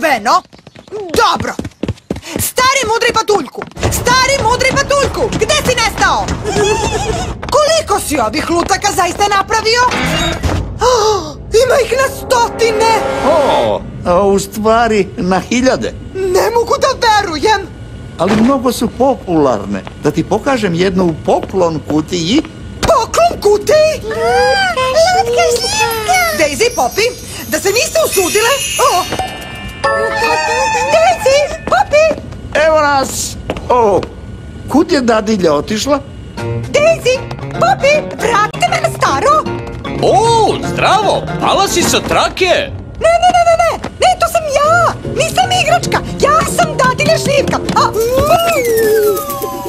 Beno? Dobro. Stari mudri patuljku, gde si nestao? Koliko si ovih lutaka zaista napravio? Ima ih na stotine. A u stvari na hiljade. Ne mogu da verujem. Ali mnogo su popularne. Da ti pokažem jednu u poklon kutiji. Poklon kutiji? Lutka šljivka. Daisy, Poppy, da se niste usudile? Daisy, Poppy. Evo nas! Kud je dadilja otišla? Daisy, Poppy, vratite me na staro. Zdravo! Pala si sa trake? Ne, to sam ja. Nisam igračka, ja sam dadilja šljivka.